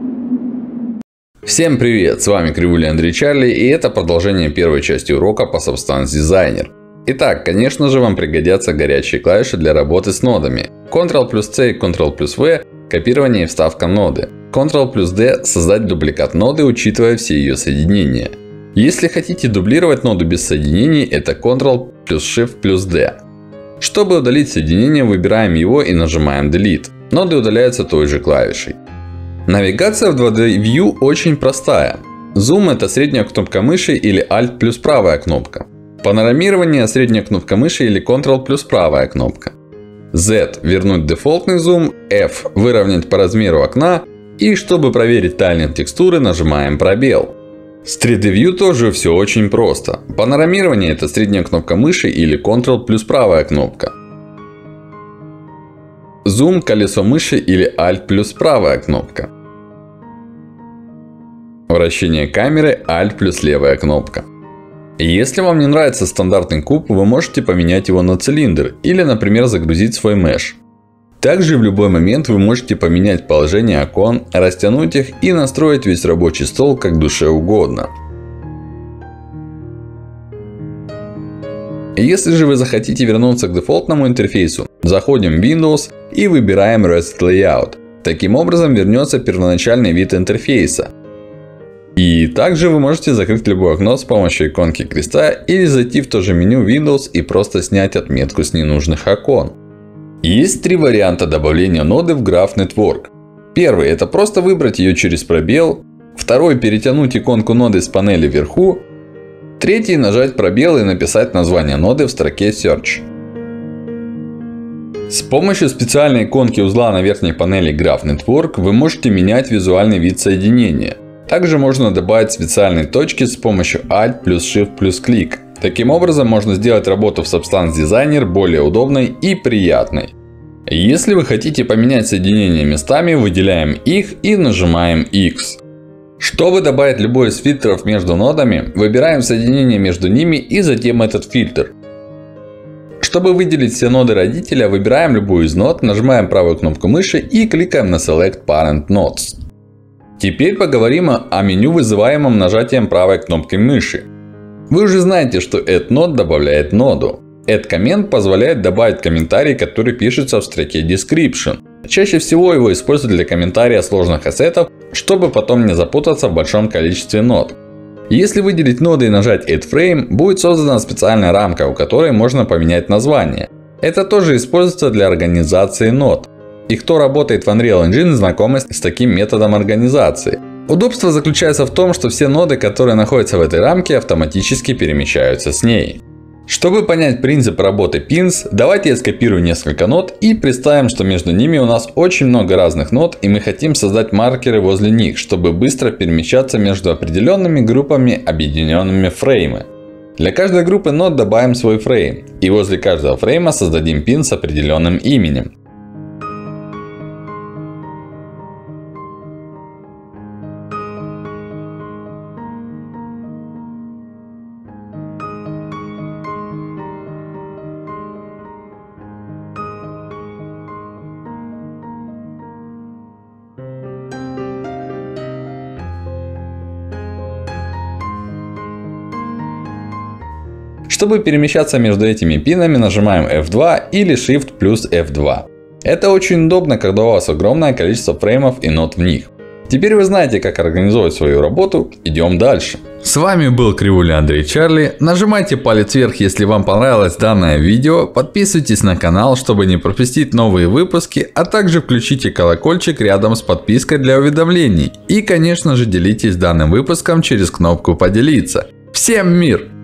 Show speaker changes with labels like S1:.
S1: Всем привет, с вами Кривуля Андрей Чарли, и это продолжение первой части урока по Substance Designer. Итак, конечно же, вам пригодятся горячие клавиши для работы с нодами. Ctrl+C и Ctrl+V – копирование и вставка ноды. Ctrl+D – создать дубликат ноды, учитывая все ее соединения. Если хотите дублировать ноду без соединений, это Ctrl+Shift+D. Чтобы удалить соединение, выбираем его и нажимаем Delete. Ноды удаляются той же клавишей. Навигация в 2D View очень простая. Zoom – это средняя кнопка мыши или Alt плюс правая кнопка. Панорамирование – средняя кнопка мыши или Ctrl плюс правая кнопка. Z – вернуть дефолтный зум. F – выровнять по размеру окна. И чтобы проверить тайлинг текстуры, нажимаем пробел. С 3D View тоже все очень просто. Панорамирование – это средняя кнопка мыши или Ctrl плюс правая кнопка. Zoom – колесо мыши или Alt плюс правая кнопка. Вращение камеры – Alt плюс левая кнопка. Если вам не нравится стандартный куб, вы можете поменять его на цилиндр или, например, загрузить свой меш. Также в любой момент вы можете поменять положение окон, растянуть их и настроить весь рабочий стол как душе угодно. Если же вы захотите вернуться к дефолтному интерфейсу, заходим в Windows и выбираем Rest Layout. Таким образом вернется первоначальный вид интерфейса. И также вы можете закрыть любое окно с помощью иконки креста или зайти в то же меню Windows и просто снять отметку с ненужных окон. Есть три варианта добавления ноды в Graph Network. Первый – это просто выбрать ее через пробел. Второй – перетянуть иконку ноды с панели вверху. Третий – нажать пробел и написать название ноды в строке Search. С помощью специальной иконки узла на верхней панели Graph Network вы можете менять визуальный вид соединения. Также можно добавить специальные точки с помощью Alt плюс Shift плюс клик. Таким образом можно сделать работу в Substance Designer более удобной и приятной. Если вы хотите поменять соединения местами, выделяем их и нажимаем X. Чтобы добавить любой из фильтров между нодами, выбираем соединение между ними и затем этот фильтр. Чтобы выделить все ноды родителя, выбираем любую из нод, нажимаем правую кнопку мыши и кликаем на Select Parent Nodes. Теперь поговорим о меню, вызываемом нажатием правой кнопки мыши. Вы уже знаете, что Add Node добавляет ноду. Add Comment позволяет добавить комментарий, который пишется в строке Description. Чаще всего его используют для комментария сложных ассетов, чтобы потом не запутаться в большом количестве нод. Если выделить ноды и нажать Add Frame, будет создана специальная рамка, у которой можно поменять название. Это тоже используется для организации нод. И кто работает в Unreal Engine, знакомы с таким методом организации. Удобство заключается в том, что все ноды, которые находятся в этой рамке, автоматически перемещаются с ней. Чтобы понять принцип работы Pins, давайте я скопирую несколько нод и представим, что между ними у нас очень много разных нод, и мы хотим создать маркеры возле них, чтобы быстро перемещаться между определенными группами, объединенными в фреймы. Для каждой группы нод добавим свой фрейм, и возле каждого фрейма создадим пин с определенным именем. Чтобы перемещаться между этими пинами, нажимаем F2 или Shift плюс F2. Это очень удобно, когда у вас огромное количество фреймов и нод в них. Теперь вы знаете, как организовать свою работу. Идем дальше. С вами был Кривуля Андрей Чарли. Нажимайте палец вверх, если вам понравилось данное видео. Подписывайтесь на канал, чтобы не пропустить новые выпуски. А также включите колокольчик рядом с подпиской для уведомлений. И конечно же делитесь данным выпуском через кнопку поделиться. Всем мир!